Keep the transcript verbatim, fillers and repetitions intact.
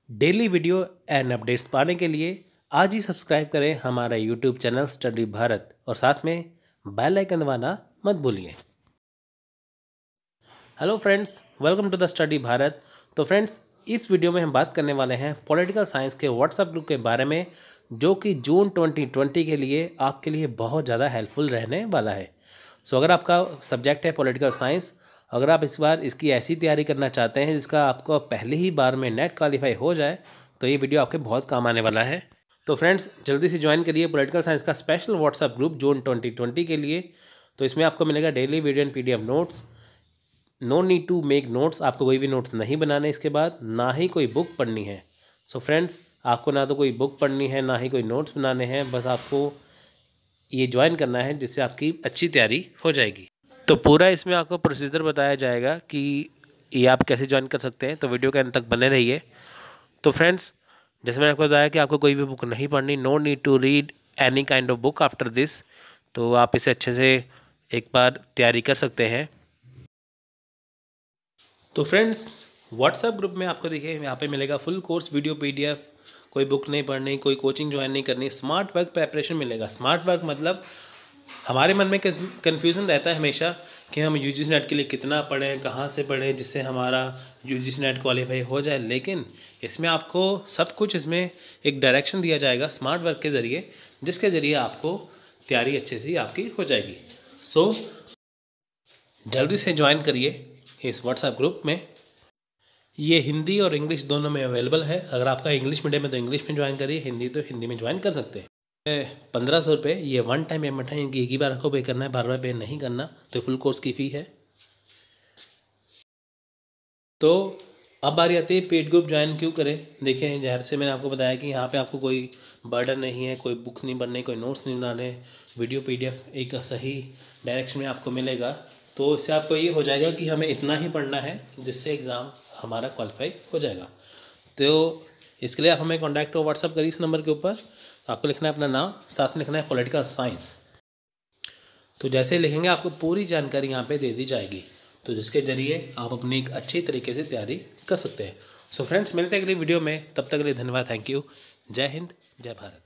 Daily video and updates पाने के लिए आज ही सब्सक्राइब करें हमारा यूट्यूब चैनल स्टडी भारत और साथ में बेल आइकन दबाना मत भूलिए। Hello friends, welcome to the study Bharat. तो फ्रेंड्स, इस वीडियो में हम बात करने वाले हैं पॉलिटिकल साइंस के व्हाट्सएप ग्रुप के बारे में, जो कि जून ट्वेंटी ट्वेंटी के लिए आपके लिए बहुत ज़्यादा हेल्पफुल रहने वाला है। सो अगर आपका सब्जेक्ट है पॉलिटिकल साइंस, अगर आप इस बार इसकी ऐसी तैयारी करना चाहते हैं जिसका आपको पहले ही बार में नेट क्वालिफाई हो जाए, तो ये वीडियो आपके बहुत काम आने वाला है। तो फ्रेंड्स, जल्दी से ज्वाइन करिए पॉलिटिकल साइंस का special WhatsApp group June twenty twenty के लिए। तो इसमें आपको मिलेगा daily video and PDF notes. No need to make notes, आपको कोई भी नोट्स नहीं बनाने इसके बाद, ना ही कोई बुक पढ़नी है। सो फ्रेंड्स, आपको ना तो कोई बुक पढ़नी है ना ही कोई नोट्स बनाने हैं, बस आपको ये ज्वाइन करना है जिससे आपकी अच्छी तैयारी हो जाएगी। तो पूरा इसमें आपको प्रोसीजर बताया जाएगा कि ये आप कैसे ज्वाइन कर सकते हैं, तो वीडियो के अंत तक बने रहिए। तो फ्रेंड्स, जैसे मैंने आपको बताया कि आपको कोई भी बुक नहीं पढ़नी, no need to read any kind of book after this, तो आप इसे अच्छे से एक बार तैयारी कर सकते हैं। तो फ्रेंड्स, व्हाट्सएप ग्रुप में आपको देखिए यहाँ पे मिलेगा फुल कोर्स वीडियो पीडीएफ, कोई बुक नहीं पढ़नी, कोई कोचिंग ज्वाइन नहीं करनी, स्मार्ट वर्क प्रेपरेशन मिलेगा। स्मार्ट वर्क मतलब हमारे मन में कन्फ्यूज़न रहता है हमेशा कि हम यूजीसी नेट के लिए कितना पढ़ें, कहाँ से पढ़ें जिससे हमारा यूजीसी नेट क्वालिफाई हो जाए। लेकिन इसमें आपको सब कुछ इसमें एक डायरेक्शन दिया जाएगा स्मार्ट वर्क के ज़रिए, जिसके ज़रिए आपको तैयारी अच्छे से आपकी हो जाएगी। सो so, जल्दी से ज्वाइन करिए इस व्हाट्सएप ग्रुप में। ये हिंदी और इंग्लिश दोनों में अवेलेबल है। अगर आपका इंग्लिश मीडियम है तो इंग्लिश में ज्वाइन करिए, हिंदी तो हिंदी में ज्वाइन कर सकते हैं। पंद्रह सौ रुपये ये वन टाइम पेमेंट है, इनकी एक ही बार आपको पे करना है, बार बार पे नहीं करना। तो फुल कोर्स की फ़ी है। तो अब बारी आती है पेड ग्रुप ज्वाइन क्यों करें। देखिए, जैसे से मैंने आपको बताया कि यहाँ पे आपको कोई बर्डन नहीं है, कोई बुक्स नहीं पढ़ने, कोई नोट्स नहीं बनाने, वीडियो पीडीएफ एक सही डायरेक्शन में आपको मिलेगा। तो इससे आपको ये हो जाएगा कि हमें इतना ही पढ़ना है जिससे एग्ज़ाम हमारा क्वालिफाई हो जाएगा। तो इसके लिए आप हमें कॉन्टैक्ट हो व्हाट्सअप करिए इस नंबर के ऊपर। आपको लिखना है अपना नाम, साथ में लिखना है पॉलिटिकल साइंस। तो जैसे लिखेंगे आपको पूरी जानकारी यहाँ पे दे दी जाएगी, तो जिसके ज़रिए आप अपनी एक अच्छी तरीके से तैयारी कर सकते हैं। सो फ्रेंड्स, मिलते हैं अगली वीडियो में, तब तक के लिए धन्यवाद, थैंक यू। जय हिंद, जय भारत।